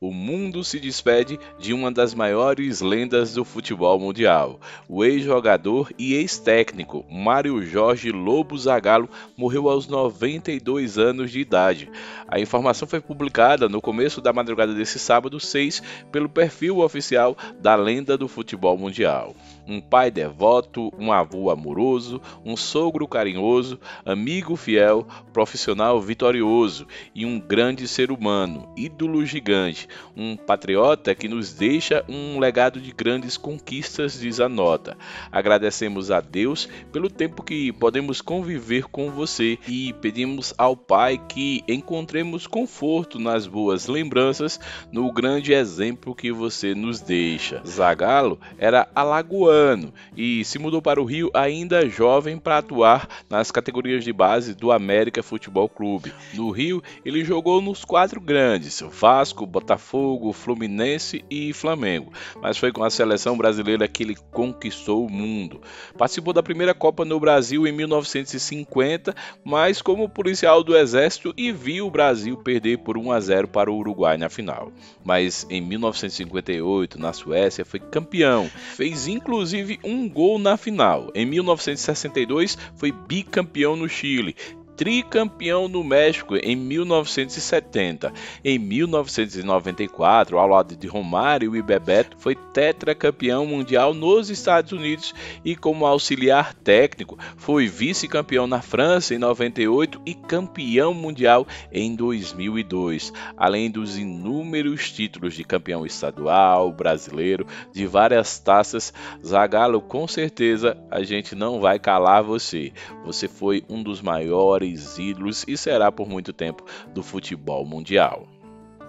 o mundo se despede de uma das maiores lendas do futebol mundial. O ex-jogador e ex-técnico Mário Jorge Lobo Zagallo morreu aos 92 anos de idade. A informação foi publicada no começo da madrugada desse sábado 6 pelo perfil oficial da lenda do futebol mundial. Um pai devoto, um avô amoroso, um sogro carinhoso, amigo fiel, profissional vitorioso e um grande ser humano, ídolo gigante, um patriota que nos deixa um legado de grandes conquistas, diz a nota. Agradecemos a Deus pelo tempo que podemos conviver com você e pedimos ao Pai que encontremos conforto nas boas lembranças, no grande exemplo que você nos deixa. Zagallo era alagoano e se mudou para o Rio ainda jovem para atuar nas categorias de base do América Futebol Clube. No Rio, ele jogou nos quatro grandes, Vasco, Botafogo, Fluminense e Flamengo, mas foi com a seleção brasileira que ele conquistou o mundo. Participou da primeira Copa no Brasil em 1950, mas como policial do Exército e viu o Brasil perder por 1-0 para o Uruguai na final. Mas em 1958, na Suécia, foi campeão, fez inclusive um gol na final. Em 1962, foi bicampeão no Chile, tricampeão no México em 1970. Em 1994, ao lado de Romário e Bebeto, foi tetracampeão mundial nos Estados Unidos e como auxiliar técnico foi vice-campeão na França em 98 e campeão mundial em 2002, além dos inúmeros títulos de campeão estadual, brasileiro, de várias taças. Zagallo, com certeza a gente não vai calar você. Você foi um dos maiores ídolos e será por muito tempo do futebol mundial.